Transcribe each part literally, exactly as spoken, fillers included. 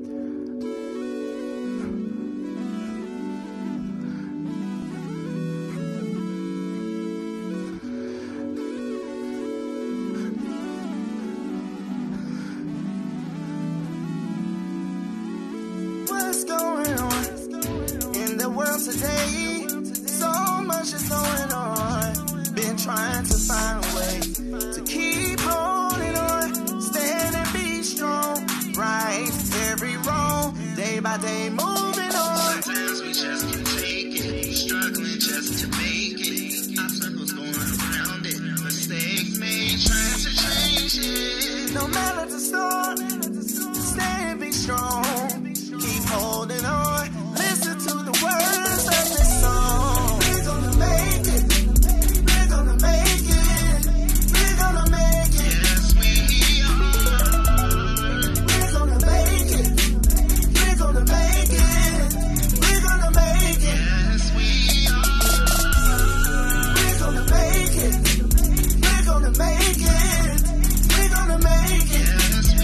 What's going on in the world today? So much is going on. Been trying to find a way to keep holding on. Stand and be strong. Right every wrong. Day by day moving on. Sometimes we just can't take it. Struggling just to make it. Obstacles going around it. Mistakes made trying to change it. No matter the storm, stand and be strong. Keep holding on. Listen to the words of this song. We're gonna make it. We're gonna make it. We're gonna make it. Yes, we are. We're gonna make it. We're gonna make it. We're gonna make it. Yes, we are. We're gonna make it. We're gonna make it. We're gonna make it. Yes, we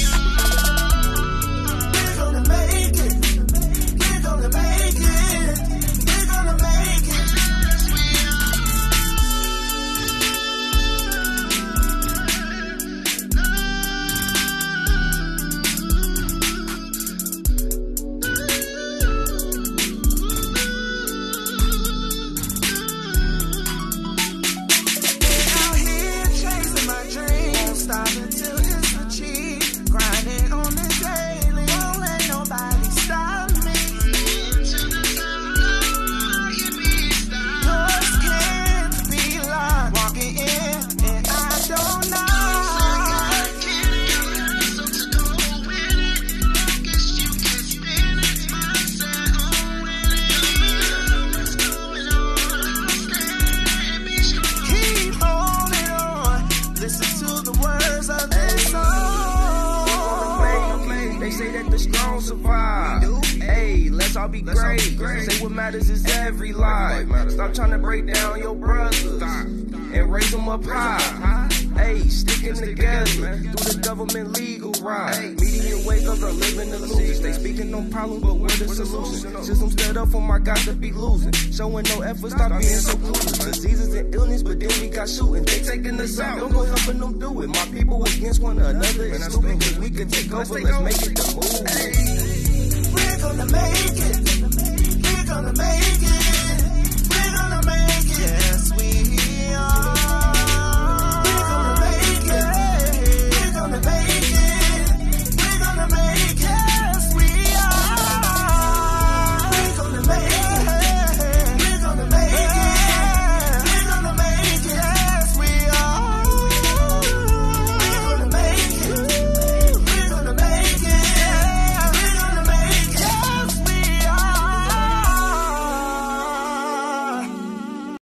We're gonna make it. We're gonna make it. We're gonna make it. Out here chasing my dream. Won't stop until it's achieved. Grinding on the daily. Won't let nobody stop me. Doors can't be locked. Walking in and I don't know. Keep holding on. Listen to the words of this song. They say that the strong survive. Hey, let's all be great. Say what matters is every life. Stop trying to break down your brothers and raise them up high. Hey, sticking together through the government legal right. Media wake up, are living illusions. They speaking on problems, but where the solution? System set up for my guys to be losing. Showing no effort, stop being so clueless. Diseases and illness, but then we got shooting. They taking us out, don't go helping them do it. My people against one another is stupid, cause we can take over, let's make it the move. We're gonna make it. We're gonna make it.